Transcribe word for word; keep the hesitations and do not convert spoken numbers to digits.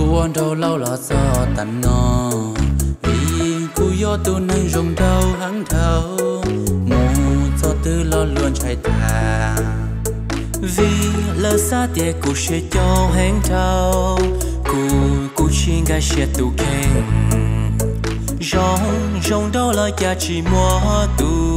quan đầu lâu là do tận nó vì cú yo tu nâng rồng đầu hắn thâu mù cho tư lo luôn chạy thà vì lỡ xa tiệt cú sẽ cho hẹn thâu cú cú xin gai sẽ tu khen rong rong đâu là giá trị mua tu